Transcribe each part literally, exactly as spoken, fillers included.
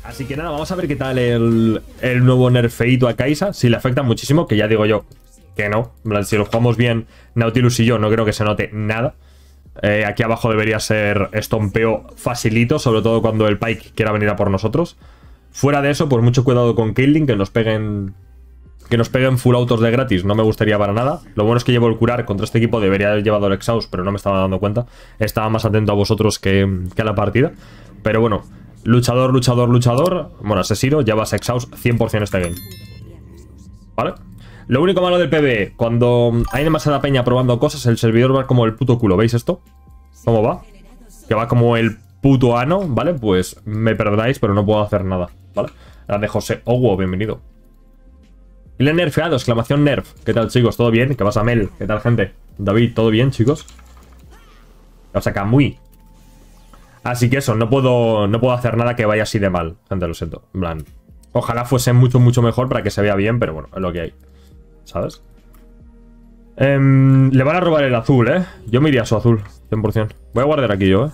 Así que nada, vamos a ver qué tal el, el nuevo nerfeito a Kai'Sa. Si le afecta muchísimo, que ya digo yo que no. En plan, si lo jugamos bien Nautilus y yo, no creo que se note nada. Eh, aquí abajo debería ser estompeo facilito, sobre todo cuando el Pyke quiera venir a por nosotros. Fuera de eso, pues mucho cuidado con Caitlyn, que nos peguen que nos peguen full autos de gratis, no me gustaría para nada. Lo bueno es que llevo el curar contra este equipo, debería haber llevado el exhaust, pero no me estaba dando cuenta. Estaba más atento a vosotros que, que a la partida. Pero bueno, luchador, luchador, luchador. Bueno, asesino, llevas exhaust cien por cien este game. ¿Vale? Lo único malo del PvE, cuando hay demasiada peña probando cosas, el servidor va como el puto culo. ¿Veis esto? ¿Cómo va? Que va como el puto ano, ¿vale? Pues me perdonáis, pero no puedo hacer nada, ¿vale? La de José Owo, bienvenido. Y le he nerfeado, exclamación nerf. ¿Qué tal, chicos? ¿Todo bien? ¿Qué pasa, Mel? ¿Qué tal, gente? David, ¿todo bien, chicos? O sea, Kamui. Así que eso, no puedo, no puedo hacer nada que vaya así de mal, gente, lo siento. En plan, ojalá fuese mucho, mucho mejor para que se vea bien, pero bueno, es lo que hay. ¿Sabes? Eh, le van a robar el azul, ¿eh? Yo me iría a su azul, cien por cien. Voy a guardar aquí yo, ¿eh?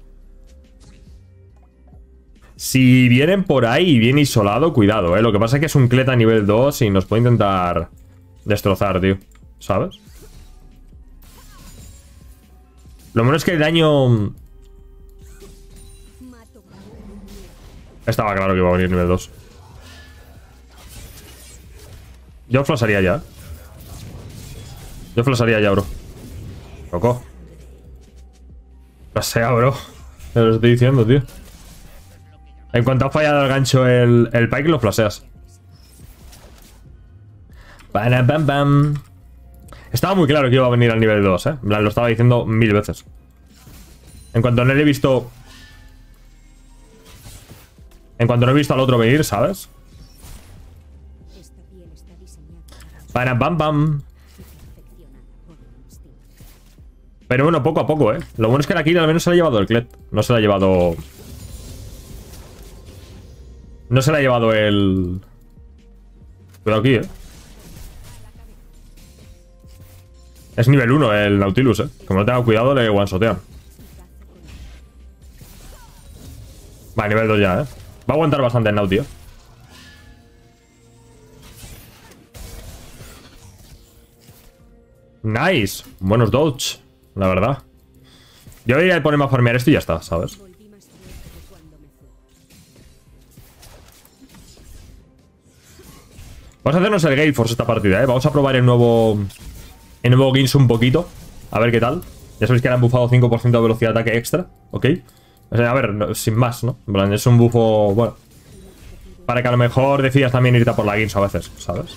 Si vienen por ahí bien isolado, cuidado, ¿eh? Lo que pasa es que es un Cleta nivel dos y nos puede intentar destrozar, tío. ¿Sabes? Lo bueno es que el daño... Estaba claro que iba a venir nivel dos. Yo flasharía ya. Yo flasharía ya, bro. Loco. Flashea, bro. Te lo estoy diciendo, tío. En cuanto ha fallado el gancho el, el Pyke, lo flasheas. Bam, bam, bam. Estaba muy claro que iba a venir al nivel dos, eh. Lo estaba diciendo mil veces. En cuanto no le he visto... En cuanto no he visto al otro venir, ¿sabes? Bam, bam, bam. Pero bueno, poco a poco, eh. Lo bueno es que la kill al menos se la ha llevado el Clet. No se la ha llevado... No se la ha llevado el... Cuidado aquí, eh. Es nivel uno el Nautilus, eh. Como no tenga cuidado, le one-shotean. Va, nivel dos ya, eh. Va a aguantar bastante el Nau, tío. Nice. Buenos dodge, la verdad. Yo debería de ponerme a farmear esto y ya está, ¿sabes? Vamos a hacernos el Gale Force esta partida, ¿eh? Vamos a probar el nuevo... El nuevo Ginsu un poquito. A ver qué tal. Ya sabéis que le han bufado cinco por ciento de velocidad de ataque extra. ¿Ok? O sea, a ver, no, sin más, ¿no? En plan, es un bufo... Bueno. Para que a lo mejor decidas también irte a por la Ginsu a veces, ¿sabes?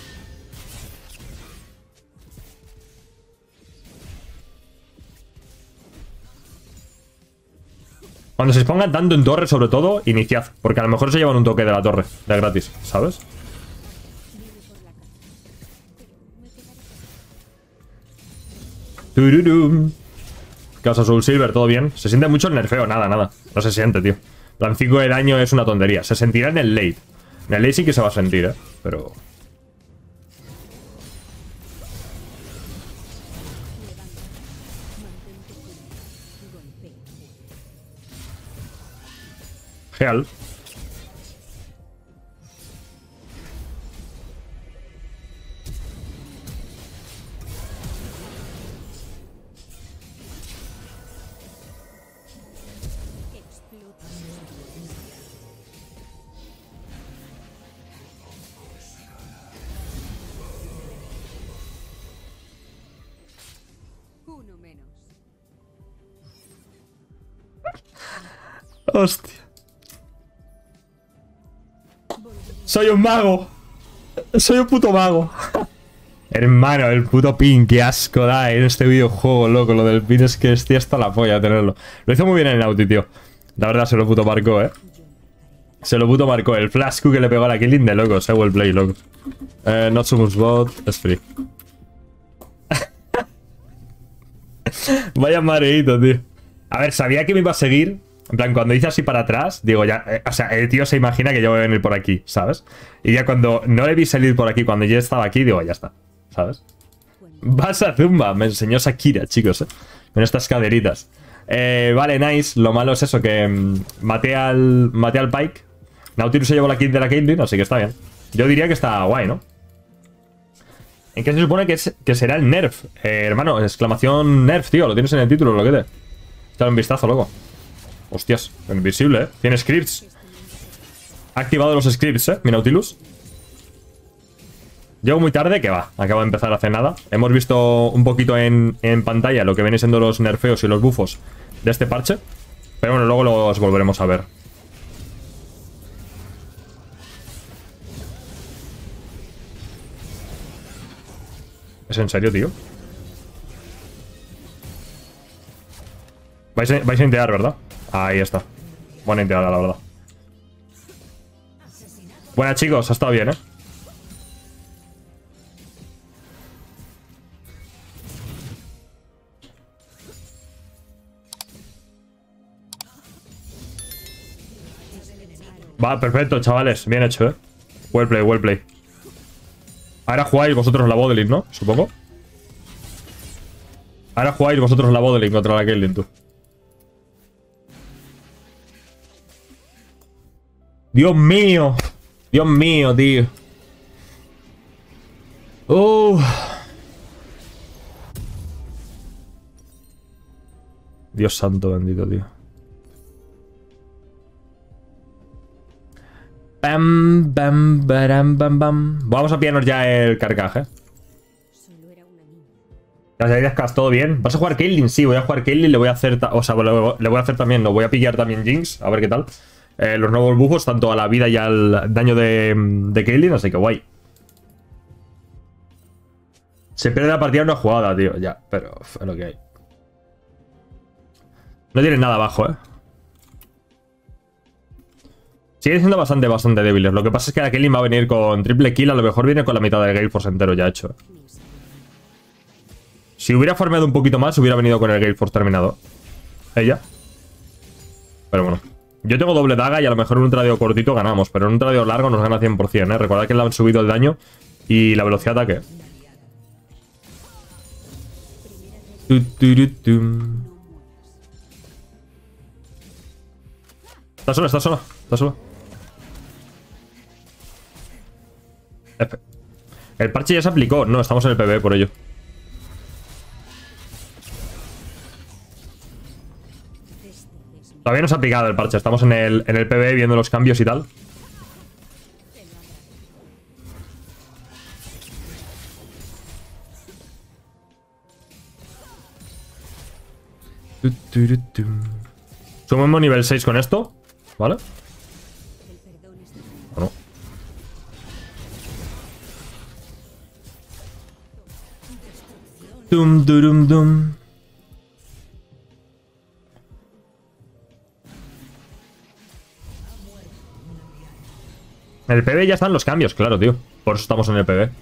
Cuando se expongan tanto en torre, sobre todo, iniciad. Porque a lo mejor se llevan un toque de la torre. De gratis, ¿sabes? Tururum. ¿Qué pasa, Soul Silver? ¿Todo bien? Se siente mucho el nerfeo, nada, nada. No se siente, tío. Plan cinco de daño es una tontería. Se sentirá en el late. En el late sí que se va a sentir, eh. Pero... Geal. Hostia. Soy un mago. Soy un puto mago. Hermano, el puto pin, qué asco da en este videojuego, loco. Lo del pin es que estoy hasta la polla tenerlo. Lo hizo muy bien en el Nauti, tío. La verdad, se lo puto marcó, eh. Se lo puto marcó. El flash que le pegó a la killing de locos, eh. Well play, locos. Eh, not so much bot, es free. Vaya mareíto, tío. A ver, sabía que me iba a seguir. En plan, cuando hice así para atrás, digo ya... Eh, o sea, el tío se imagina que yo voy a venir por aquí, ¿sabes? Y ya cuando no le vi salir por aquí, cuando yo estaba aquí, digo, ya está, ¿sabes? Vas a Zumba, me enseñó Shakira, chicos, ¿eh? Con estas caderitas. Eh, vale, nice. Lo malo es eso, que mmm, maté al, maté al Pyke. Nautilus se llevó la kit de la Caitlyn, así que está bien. Yo diría que está guay, ¿no? ¿En qué se supone que, es, que será el nerf? Eh, hermano, exclamación nerf, tío. Lo tienes en el título, lo que te. Échale un vistazo, loco. Hostias, invisible, ¿eh? Tiene scripts. Ha activado los scripts, ¿eh? Mi Nautilus. Llego muy tarde, que va. Acabo de empezar hace nada. Hemos visto un poquito en, en pantalla lo que vienen siendo los nerfeos y los bufos de este parche. Pero bueno, luego los volveremos a ver. ¿Es en serio, tío? Vais a, vais a intear, ¿verdad? Ahí está. Buena inteada, la verdad. Buena, chicos. Ha estado bien, ¿eh? Va, perfecto, chavales. Bien hecho, ¿eh? Well play, well play. Ahora jugáis vosotros la botlane, ¿no? Supongo. Ahora jugáis vosotros la botlane contra la Caitlyn, tú. Dios mío. Dios mío, tío. Uh. Dios santo bendito, tío. Bam, bam, baram, bam, bam. Vamos a pillarnos ya el carcaje. Las heridas, todo bien. ¿Vas a jugar Caitlyn? Sí, voy a jugar Caitlyn. Le voy a hacer. O sea, le voy a hacer también. Lo voy a pillar también Jinx. A ver qué tal. Eh, los nuevos buffos, tanto a la vida y al daño de, de Caitlyn. Así que guay. Se pierde la partida en una jugada, tío. Ya, pero es lo que hay. No tienen nada abajo, eh. Sigue siendo bastante, bastante débiles. Lo que pasa es que la Caitlyn va a venir con triple kill. A lo mejor viene con la mitad del Gale Force entero ya hecho. Si hubiera farmeado un poquito más, hubiera venido con el Gale Force terminado. Ella. Pero bueno. Yo tengo doble daga y a lo mejor en un tradio cortito ganamos. Pero en un tradio largo nos gana cien por cien, ¿eh? Recordad que le han subido el daño y la velocidad de ataque. Está sola, está sola. Está sola. F. El parche ya se aplicó. No, estamos en el P B por ello. Todavía no se ha aplicado el parche. Estamos en el, en el P B viendo los cambios y tal. Sumamos nivel seis con esto. ¿Vale? ¿O no? Dum, durum, dum. En el P B ya están los cambios, claro, tío. Por eso estamos en el P B.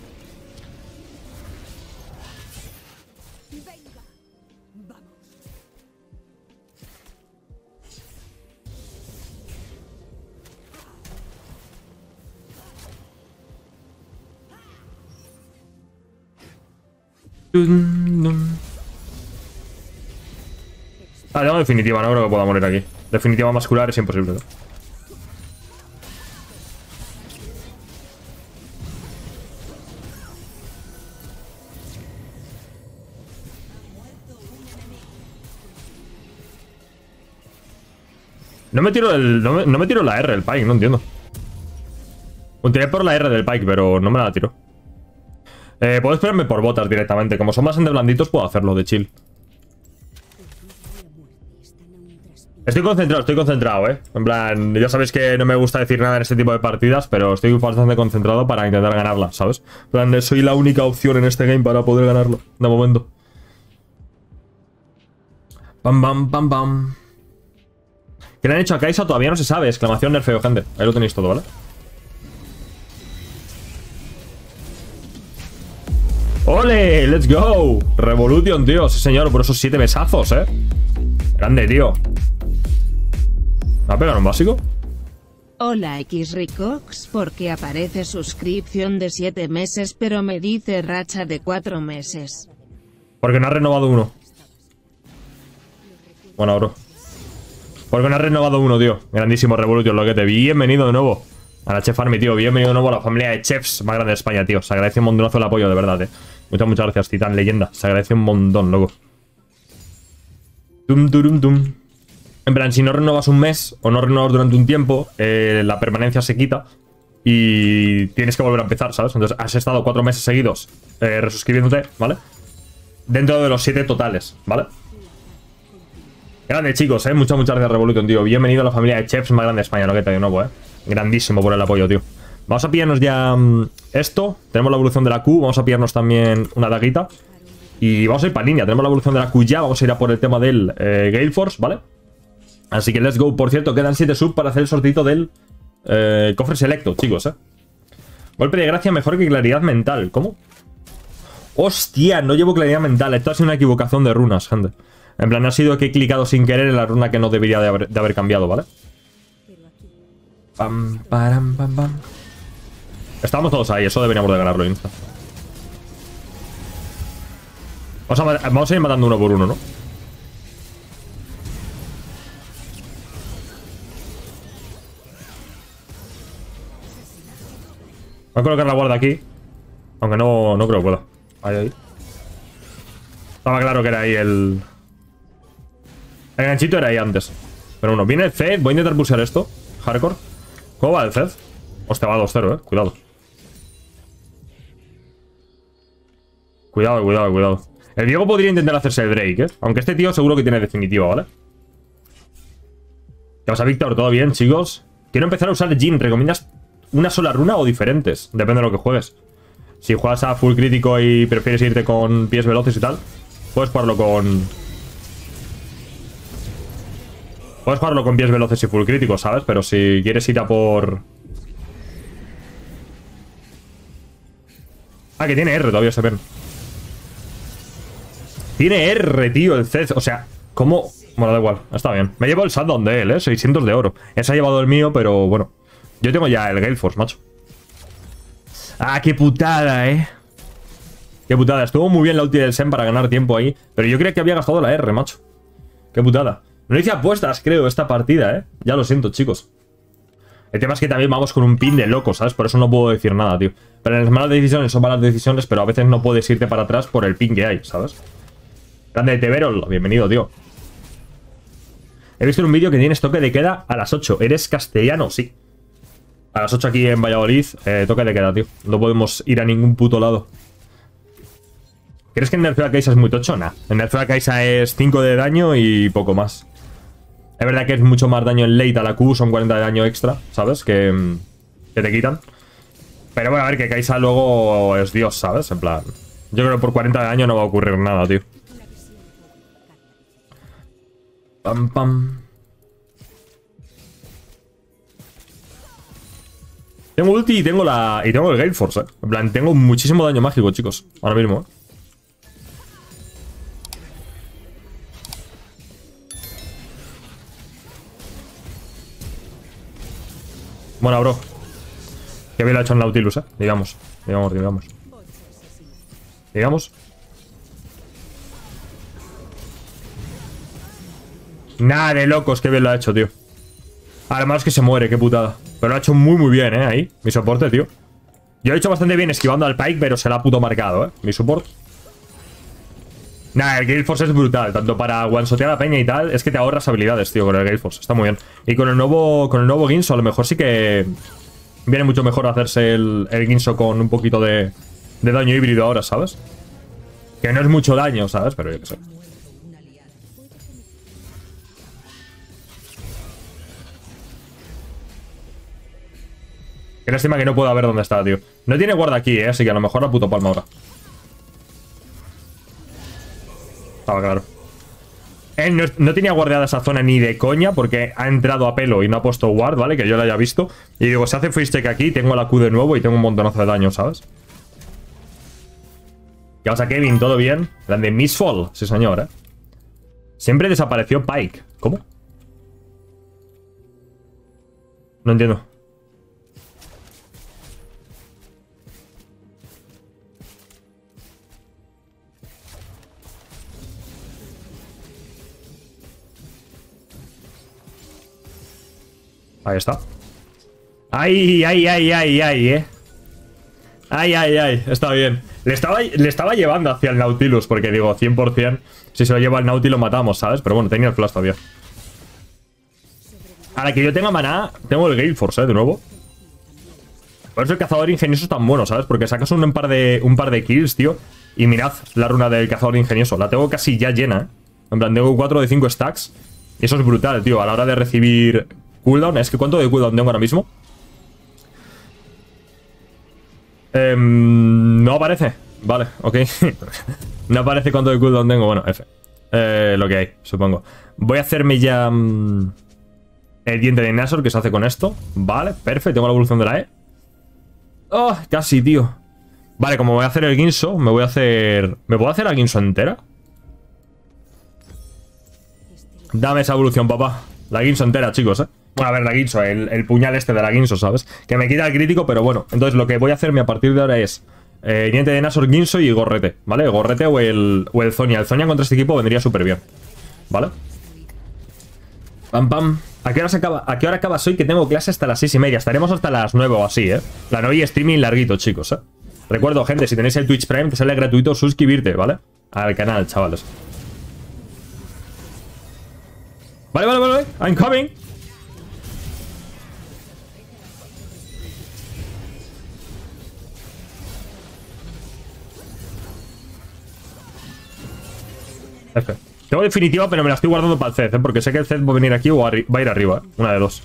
Ah, no, definitiva, no creo que pueda morir aquí. Definitiva muscular es imposible, ¿no? No me tiro el. No me, no me tiro la R del Pike, no entiendo. Un tiré por la R del Pike, pero no me la tiro. Eh, puedo esperarme por botas directamente. Como son bastante blanditos, puedo hacerlo de chill. Estoy concentrado, estoy concentrado, eh. En plan, ya sabéis que no me gusta decir nada en este tipo de partidas, pero estoy bastante concentrado para intentar ganarla, ¿sabes? En plan, soy la única opción en este game para poder ganarlo, de momento. Pam, pam, pam, pam. ¿Qué le han hecho a Kai'Sa? Todavía no se sabe. Exclamación nerfeo, gente. Ahí lo tenéis todo, ¿vale? ¡Ole! ¡Let's go! Revolution, tío. Sí, señor. Por esos siete besazos, ¿eh? Grande, tío. ¿Me ha pegado un básico? Hola Xricox, porque aparece suscripción de siete meses pero me dice racha de cuatro meses. Porque no ha renovado uno. Bueno, bro. Porque no has renovado uno, tío. Grandísimo Revolution, loquete. Bienvenido de nuevo a la Chef Army, tío. Bienvenido de nuevo a la familia de chefs más grande de España, tío. Se agradece un montonazo el apoyo, de verdad, eh. Muchas, muchas gracias, Titán Leyenda. Se agradece un montón, loco. Tum, turum, tum. En plan, si no renovas un mes o no renovas durante un tiempo, eh, la permanencia se quita y tienes que volver a empezar, ¿sabes? Entonces has estado cuatro meses seguidos eh, resuscribiéndote, ¿vale? Dentro de los siete totales, ¿vale? Grande, chicos, ¿eh? Muchas, muchas gracias, Revolution, tío. Bienvenido a la familia de chefs más grande de España, ¿no? Que te de nuevo, ¿eh? Grandísimo por el apoyo, tío. Vamos a pillarnos ya um, esto. Tenemos la evolución de la Q. Vamos a pillarnos también una daguita. Y vamos a ir para línea. Tenemos la evolución de la Q ya. Vamos a ir a por el tema del eh, Gale Force, ¿vale? Así que let's go. Por cierto, quedan siete subs para hacer el sortito del eh, cofre selecto, chicos, ¿eh? Golpe de gracia mejor que claridad mental. ¿Cómo? Hostia, no llevo claridad mental. Esto ha sido una equivocación de runas, gente. En plan, ha sido que he clicado sin querer en la runa que no debería de haber, de haber cambiado, ¿vale? Pam, param, pam, pam. Estamos todos ahí, eso deberíamos de ganarlo insta. Vamos a, vamos a ir matando uno por uno, ¿no? Voy a colocar la guarda aquí. Aunque no, no creo que pueda. Ahí, ahí. Estaba claro que era ahí el... El ganchito era ahí antes. Pero bueno, viene el Zed. Voy a intentar pulsar esto. Hardcore. ¿Cómo va el Zed? Hostia, va dos cero, eh. Cuidado. Cuidado, cuidado, cuidado. El Diego podría intentar hacerse el Drake, eh. Aunque este tío seguro que tiene definitiva, ¿vale? ¿Qué pasa, Víctor? ¿Todo bien, chicos? Quiero empezar a usar el Jin. ¿Recomiendas una sola runa o diferentes? Depende de lo que juegues. Si juegas a full crítico y prefieres irte con pies veloces y tal, puedes jugarlo con... Puedes jugarlo con pies veloces y full crítico, ¿sabes? Pero si quieres ir a por... Ah, que tiene R todavía, se ven. Tiene R, tío, el Zed. O sea, ¿cómo? Bueno, da igual, está bien. Me llevo el Shutdown de él, ¿eh? seiscientos de oro. Ese ha llevado el mío, pero bueno. Yo tengo ya el Gale Force, macho. Ah, qué putada, ¿eh? Qué putada. Estuvo muy bien la ulti del Sen para ganar tiempo ahí. Pero yo creía que había gastado la R, macho. Qué putada. No hice apuestas, creo, esta partida, ¿eh? Ya lo siento, chicos. El tema es que también vamos con un pin de loco, ¿sabes? Por eso no puedo decir nada, tío. Pero en las malas decisiones son malas decisiones, pero a veces no puedes irte para atrás por el pin que hay, ¿sabes? Grande Teverol, bienvenido, tío. He visto en un vídeo que tienes toque de queda a las ocho. ¿Eres castellano? Sí. A las ocho aquí en Valladolid, eh, toque de queda, tío. No podemos ir a ningún puto lado. ¿Crees que el nerfeo a Kaisa es muy tocho? Nah. El nerfeo a Kaisa es cinco de daño y poco más. Es verdad que es mucho más daño en late a la Q, son cuarenta de daño extra, ¿sabes? Que, que te quitan. Pero bueno, a ver, que Kaisa luego es Dios, ¿sabes? En plan... Yo creo que por cuarenta de daño no va a ocurrir nada, tío. Pam, pam. Tengo ulti y tengo la... Y tengo el Gale Force, eh. En plan, tengo muchísimo daño mágico, chicos. Ahora mismo, eh. Bueno, bro. Qué bien lo ha hecho en Nautilus, eh. Digamos, digamos, digamos. Digamos. Nada de locos, qué bien lo ha hecho, tío. Además que se muere, qué putada. Pero lo ha hecho muy, muy bien, eh, ahí. Mi soporte, tío. Yo he hecho bastante bien esquivando al Pyke, pero se la ha puto marcado, eh. Mi support. Nah, el Gale Force es brutal. Tanto para one-shotear a peña y tal. Es que te ahorras habilidades, tío, con el Gale Force. Está muy bien. Y con el nuevo con el nuevo Guinsoo, a lo mejor sí que... Viene mucho mejor hacerse el, el Guinsoo con un poquito de, de daño híbrido ahora, ¿sabes? Que no es mucho daño, ¿sabes? Pero yo qué sé. Qué lástima que no puedo ver dónde está, tío. No tiene guarda aquí, ¿eh? Así que a lo mejor la puto palma ahora. Estaba claro. Él no, no tenía guardada esa zona ni de coña porque ha entrado a pelo y no ha puesto guard, ¿vale? Que yo lo haya visto. Y digo, se hace freeze check aquí, tengo la Q de nuevo y tengo un montonazo de daño, ¿sabes? ¿Qué pasa, Kevin? ¿Todo bien? Grande Mistfall. Sí, señor, ¿eh? Siempre desapareció Pyke. ¿Cómo? No entiendo. Ahí está. Ay, ay, ay, ay, ay, eh. Ay, ay, ay, está bien. Le estaba, le estaba llevando hacia el Nautilus, porque digo, cien por cien, si se lo lleva al Nautilus lo matamos, ¿sabes? Pero bueno, tenía el flash todavía. A la que yo tenga maná, tengo el Gale Force, ¿eh? De nuevo. Por eso el cazador ingenioso es tan bueno, ¿sabes? Porque sacas un par de, un par de kills, tío. Y mirad la runa del cazador ingenioso. La tengo casi ya llena, ¿eh? En plan, tengo cuatro de cinco stacks. Y eso es brutal, tío. A la hora de recibir cooldown. Es que ¿cuánto de cooldown tengo ahora mismo? Eh, no aparece. Vale, ok. No aparece cuánto de cooldown tengo. Bueno, F. Eh, lo que hay, supongo. Voy a hacerme ya... Mmm, el diente de Nashor, que se hace con esto. Vale, perfecto. Tengo la evolución de la E. Oh, casi, tío. Vale, como voy a hacer el Guinso, me voy a hacer... ¿Me puedo hacer la Guinso entera? Dame esa evolución, papá. La Guinso entera, chicos, eh. Bueno, a ver, la Guinso, el, el puñal este de la Guinso, ¿sabes? Que me quita el crítico, pero bueno. Entonces lo que voy a hacerme a partir de ahora es... Eh, diente de Nashor, Guinso y Gorrete, ¿vale? Gorrete o el, o el Zonia. El Zonia contra este equipo vendría súper bien, ¿vale? Pam, pam. ¿A qué hora se acaba? ¿A qué hora acabas hoy? Que tengo clase hasta las seis y media. Estaremos hasta las nueve o así, ¿eh? La noche streaming larguito, chicos, ¿eh? Recuerdo, gente, si tenéis el Twitch Prime, te sale gratuito suscribirte, ¿vale? Al canal, chavales. Vale, vale, vale. I'm coming. F. Tengo definitiva, pero me la estoy guardando para el Zed, ¿eh? Porque sé que el Zed va a venir aquí o va a ir arriba, ¿eh? Una de dos.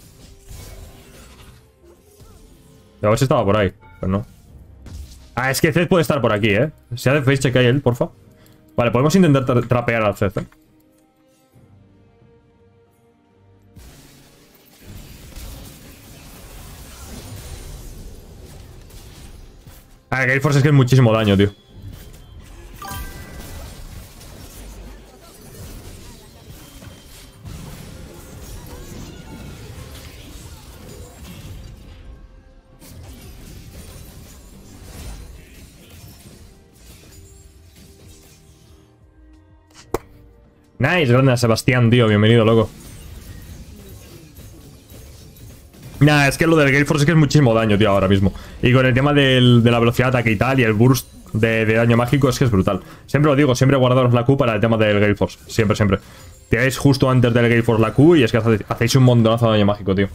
A ver si estaba por ahí. Pues no. Ah, es que Zed puede estar por aquí, ¿eh? Si hace face check ahí él, porfa. Vale, podemos intentar tra trapear al Zed, ¿eh? Ah, Gale Force es que es muchísimo daño, tío. Nice, grande a Sebastián, tío. Bienvenido, loco. Nah, es que lo del Gale Force es que es muchísimo daño, tío, ahora mismo. Y con el tema del, de la velocidad de ataque y tal, y el burst de, de daño mágico, es que es brutal. Siempre lo digo, siempre guardaros la Q para el tema del Gale Force. Siempre, siempre. Tiráis justo antes del Gale Force la Q y es que hacéis un montonazo de daño mágico, tío.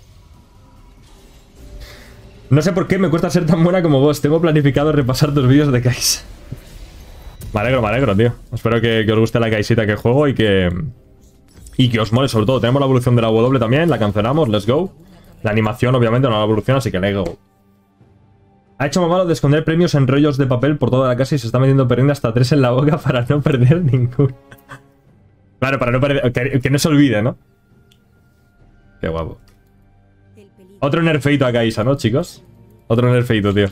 No sé por qué me cuesta ser tan buena como vos. Tengo planificado repasar tus vídeos de Kai'Sa. Me alegro, me alegro, tío. Espero que, que os guste la Kai'Sita que juego y que... Y que os mole, sobre todo. Tenemos la evolución de la W también, la cancelamos, let's go. La animación, obviamente, no la evolución, así que let's go. Ha hecho mamá lo de esconder premios en rollos de papel por toda la casa y se está metiendo perdiendo hasta tres en la boca para no perder ninguno. Claro, para no perder... Que, que no se olvide, ¿no? Qué guapo. Otro nerfeito a Kai'Sa, ¿no, chicos? Otro nerfeito, tío.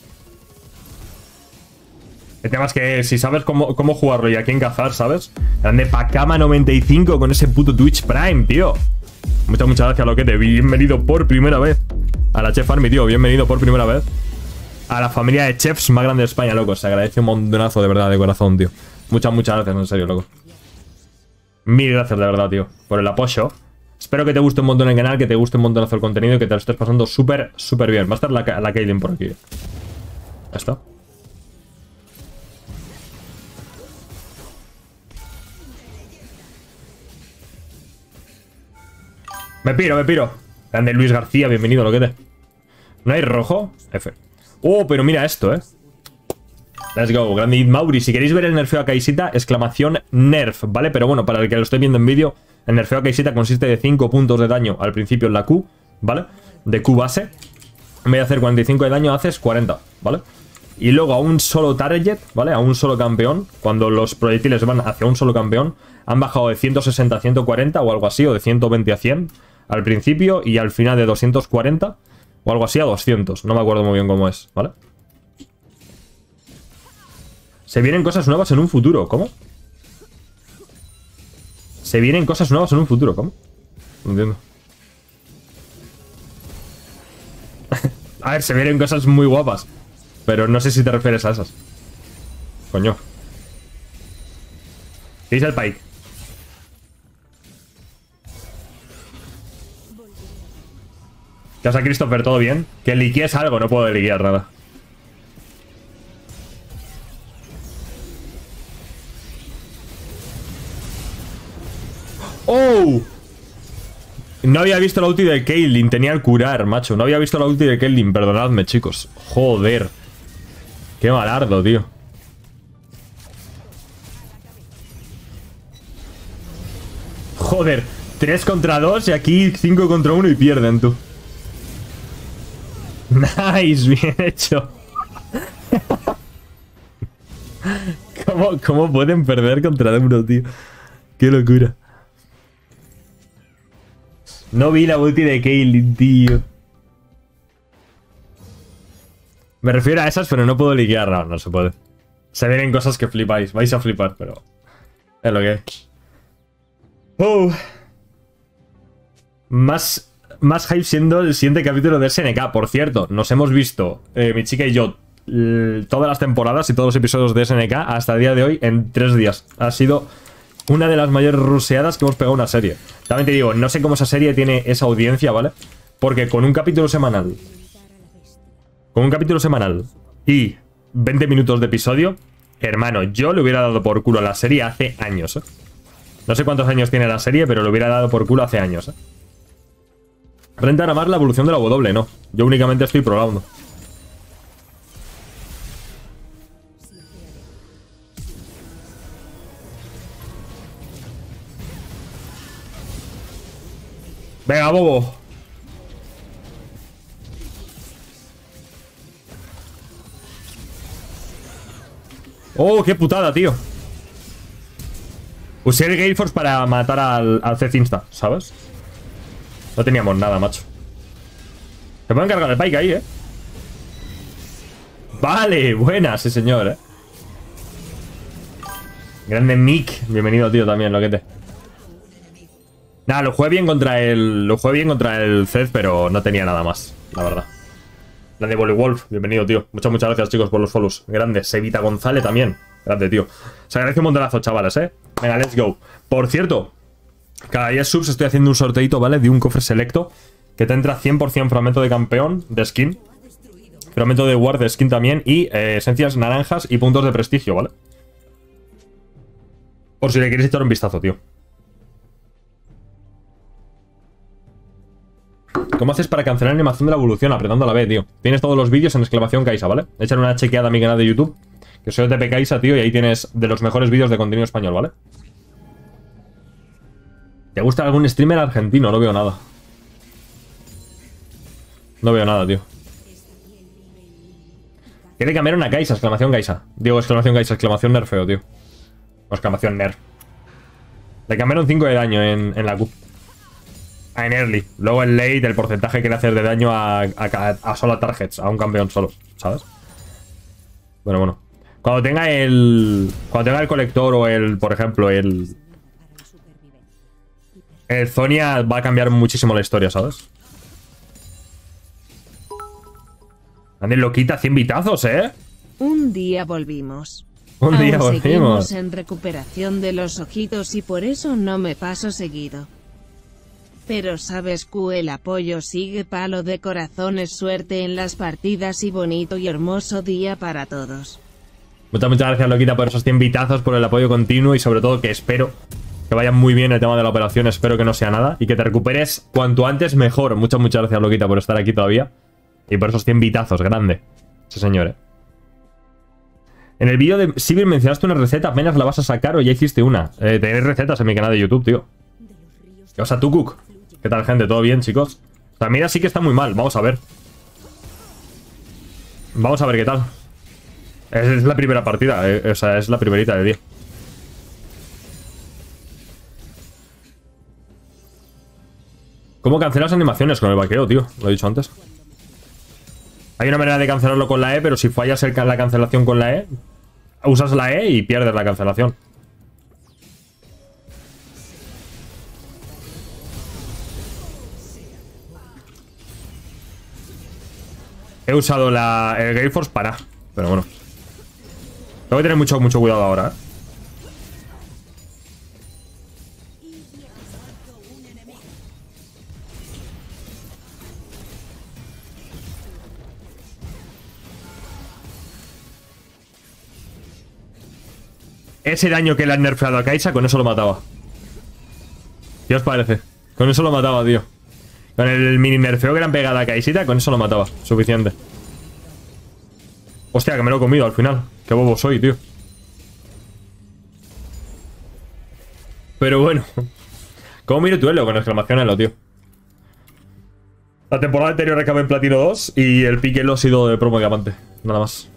El tema es que si sabes cómo, cómo jugarlo y a quién cazar, ¿sabes? Grande Pacama noventa y cinco con ese puto Twitch Prime, tío. Muchas, muchas gracias, Loquete. Bienvenido por primera vez a la Chef Army, tío. Bienvenido por primera vez a la familia de chefs más grande de España, loco. Se agradece un montonazo, de verdad, de corazón, tío. Muchas, muchas gracias, en serio, loco. Mil gracias, de verdad, tío, por el apoyo. Espero que te guste un montón el canal, que te guste un montonazo el contenido y que te lo estés pasando súper, súper bien. Va a estar la, la Kaylin por aquí. Ya está. Me piro, me piro. Grande Luis García, bienvenido, Loquete. ¿No hay rojo? F. Oh, pero mira esto, eh. Let's go, grande Mauri. Si queréis ver el nerfeo a Kai'Sita, exclamación nerf, ¿vale? Pero bueno, para el que lo esté viendo en vídeo, el nerfeo a Kai'Sita consiste de cinco puntos de daño al principio en la Q, ¿vale? De Q base. En vez de hacer cuarenta y cinco de daño, haces cuarenta, ¿vale? Y luego a un solo target, ¿vale? A un solo campeón, cuando los proyectiles van hacia un solo campeón, han bajado de ciento sesenta a ciento cuarenta o algo así, o de ciento veinte a cien al principio, y al final de doscientos cuarenta o algo así a doscientos. No me acuerdo muy bien cómo es, ¿vale? Se vienen cosas nuevas en un futuro, ¿cómo? Se vienen cosas nuevas en un futuro, ¿cómo? No entiendo. A ver, se vienen cosas muy guapas, pero no sé si te refieres a esas. Coño. ¿Qué dice el Pike? ¿Qué pasa, Christopher? ¿Todo bien? Que liquees algo, no puedo liquear nada. ¡Oh! No había visto la ulti de Caitlyn, tenía el curar, macho. No había visto la ulti de Caitlyn, perdonadme, chicos. Joder. Qué malardo, tío. Joder, tres contra dos y aquí cinco contra uno y pierden, tú. Nice, bien hecho. ¿Cómo, cómo pueden perder contra uno, tío? Qué locura. No vi la ulti de Caitlyn, tío. Me refiero a esas, pero no puedo liquear. No, no se puede. Se vienen cosas que flipáis. Vais a flipar, pero... es lo que es. Oh. Más, más hype siendo el siguiente capítulo de S N K. Por cierto, nos hemos visto, eh, mi chica y yo, todas las temporadas y todos los episodios de S N K hasta el día de hoy en tres días. Ha sido... una de las mayores ruseadas que hemos pegado a una serie. También te digo, no sé cómo esa serie tiene esa audiencia, ¿vale? Porque con un capítulo semanal... Con un capítulo semanal y veinte minutos de episodio, hermano, yo le hubiera dado por culo a la serie hace años, ¿eh? No sé cuántos años tiene la serie, pero le hubiera dado por culo hace años, ¿eh? Renta nada más la evolución de la W, no. Yo únicamente estoy probando. Venga, bobo. Oh, qué putada, tío. Usé el Gale Force para matar al, al Zed Insta, ¿sabes? No teníamos nada, macho. Se pueden cargar el Pike ahí, ¿eh? Vale, buena, sí señor, ¿eh? Grande Mick. Bienvenido, tío, también, loquete. Nada, lo jugué bien contra el... Lo jugué bien contra el Zed, pero no tenía nada más, la verdad. La de Wolf, bienvenido, tío. Muchas, muchas gracias, chicos, por los follows. Grande. Sevita González también. Grande, tío. Se agradece un montonazo, chavales, ¿eh? Venga, let's go. Por cierto, cada diez subs estoy haciendo un sorteito, ¿vale? De un cofre selecto que te entra cien por cien fragmento de campeón de skin. Fragmento de ward de skin también. Y eh, esencias naranjas y puntos de prestigio, ¿vale? Por si le queréis echar un vistazo, tío. ¿Cómo haces para cancelar la animación de la evolución? Apretando la B, tío. Tienes todos los vídeos en exclamación Kaisa, ¿vale? Echar una chequeada a mi canal de YouTube, que soy T P Kaisa, tío, y ahí tienes de los mejores vídeos de contenido español, ¿vale? ¿Te gusta algún streamer argentino? No veo nada. No veo nada, tío. Quiere cambiar una Kaisa, exclamación Kaisa. Digo, exclamación Kaisa, exclamación nerfeo, tío. O exclamación nerf. Le cambiaron cinco de daño en, en la Q. En early. Luego en late el porcentaje que le hace de daño a, a, a solo targets, a un campeón solo, ¿sabes? Bueno, bueno. Cuando tenga el... Cuando tenga el colector o el, por ejemplo, el... El Zonia va a cambiar muchísimo la historia, ¿sabes? Ande, lo quita cien vitazos, ¿eh? Un día volvimos. Un Aún día volvimos. Seguimos en recuperación de los ojitos y por eso no me paso seguido. Pero sabes que el apoyo sigue, palo de corazones, suerte en las partidas y bonito y hermoso día para todos. Muchas, muchas gracias, Loquita, por esos cien vitazos, por el apoyo continuo y sobre todo que espero que vaya muy bien el tema de la operación, espero que no sea nada y que te recuperes cuanto antes mejor. Muchas, muchas gracias, Loquita, por estar aquí todavía y por esos cien vitazos, grande. Sí, señor, ¿eh? En el vídeo de Sivir mencionaste una receta, apenas la vas a sacar o ya hiciste una. Eh, tenéis recetas en mi canal de YouTube, tío. ¿Qué pasa, tú, Cook? ¿Qué tal, gente? ¿Todo bien, chicos? O sea, mira, sí que está muy mal. Vamos a ver. Vamos a ver qué tal. Es, es la primera partida. Eh, o sea, es la primerita de día. ¿Cómo cancelas animaciones con el vaqueo, tío? Lo he dicho antes. Hay una manera de cancelarlo con la E, pero si fallas el, la cancelación con la E, usas la E y pierdes la cancelación. He usado la, el Gale Force para... Pero bueno. Tengo que tener mucho, mucho cuidado ahora, ¿eh? ese daño que le han nerfeado a Kai'Sa, con eso lo mataba. ¿Qué os parece? Con eso lo mataba, tío. Con el mini nerfeo que le han pegado a Kaisita, con eso lo mataba. Suficiente. Hostia, que me lo he comido al final. Qué bobo soy, tío. Pero bueno. ¿Cómo miro tu elo? Con exclamación elo, tío. La temporada anterior acabé en Platino dos y el pique lo ha sido de promo diamante. Nada más.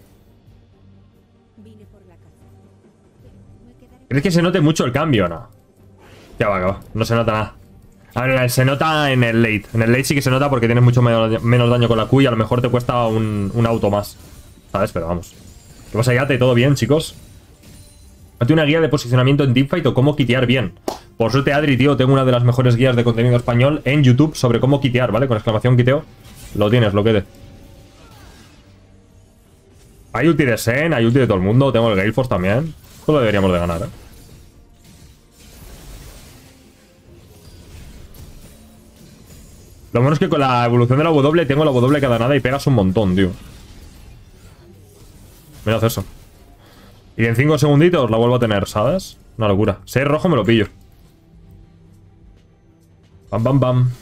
¿Crees que se note mucho el cambio o no? Ya va, va. No se nota nada. A ver, se nota en el late. En el late sí que se nota porque tienes mucho menos, menos daño con la Q y a lo mejor te cuesta un, un auto más. ¿Sabes? Pero vamos. ¿Qué pasa, Yate? ¿Todo bien, chicos? ¿Hazte una guía de posicionamiento en teamfight o cómo quitear bien? Por suerte, Adri, tío, tengo una de las mejores guías de contenido español en YouTube sobre cómo quitear, ¿vale? Con exclamación quiteo. Lo tienes, lo quede. Hay ulti de Sen, hay ulti de todo el mundo. Tengo el Gale Force también. Esto lo deberíamos de ganar, ¿eh? Lo bueno es que con la evolución de la W tengo la W cada nada y pegas un montón, tío. Mira, hacer eso. Y en cinco segunditos la vuelvo a tener, ¿sabes? Una locura. Si es rojo me lo pillo. Bam, bam, bam.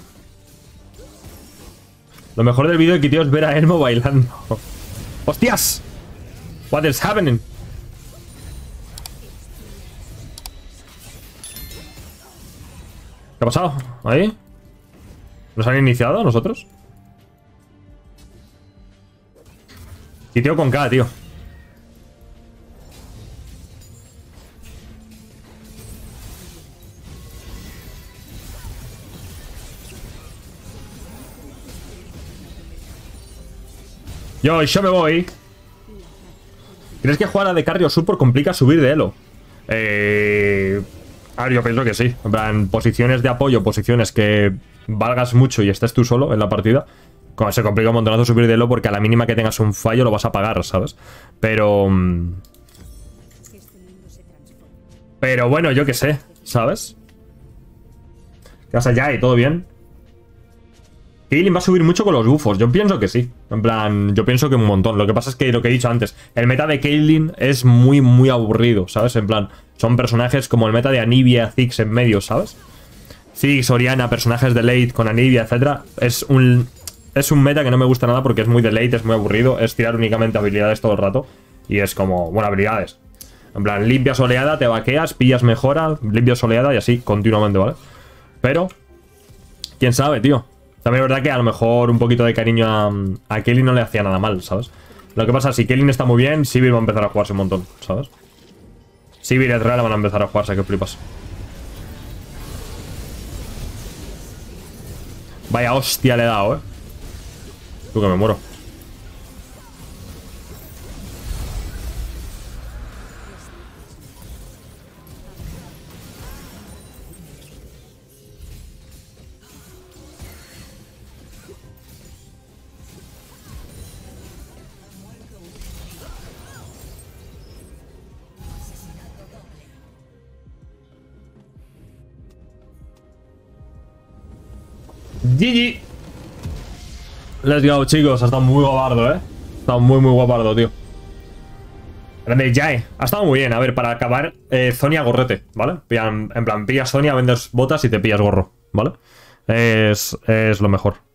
Lo mejor del vídeo de Kiteo es ver a Elmo bailando. ¡Hostias! What is happening? ¿Qué ha pasado? ¿Ahí? ¿Nos han iniciado a nosotros? Kiteo con K, tío. Yo, yo me voy. ¿Crees que jugar a de carry o support complica subir de elo? Eh... A ver, yo pienso que sí. En plan, posiciones de apoyo, posiciones que valgas mucho y estés tú solo en la partida, como se complica un montonazo subir de elo porque a la mínima que tengas un fallo lo vas a pagar, ¿sabes? Pero... Pero bueno, yo qué sé, ¿sabes? ¿Qué pasa ya? ¿Y todo bien? Caitlyn va a subir mucho con los bufos. Yo pienso que sí. En plan, yo pienso que un montón. Lo que pasa es que lo que he dicho antes, el meta de Caitlyn es muy, muy aburrido, ¿sabes? En plan, son personajes como el meta de Anivia, Ziggs en medio, ¿sabes? Ziggs, Orianna, personajes de late con Anivia, etcétera. Es un, es un meta que no me gusta nada porque es muy de late, es muy aburrido. Es tirar únicamente habilidades todo el rato. Y es como, bueno, habilidades. En plan, limpias oleada, te vaqueas, pillas mejora, limpias oleada y así continuamente, ¿vale? Pero, quién sabe, tío. También es verdad que a lo mejor un poquito de cariño a, a Caitlyn no le hacía nada mal, ¿sabes? Lo que pasa es que si Caitlyn está muy bien, Sivir va a empezar a jugarse un montón, ¿sabes? Sivir y Ezreal van a empezar a jugarse, que flipas. Vaya hostia le he dado, ¿eh? Tú que me muero. G G. Let's go, chicos. Ha estado muy guapardo, eh. Ha estado muy, muy guapardo, tío. Grande Jae. Ha estado muy bien. A ver, para acabar, eh, Zonia gorrete, ¿vale? En plan, pillas Zonia, vendes botas y te pillas gorro, ¿vale? Es, es lo mejor.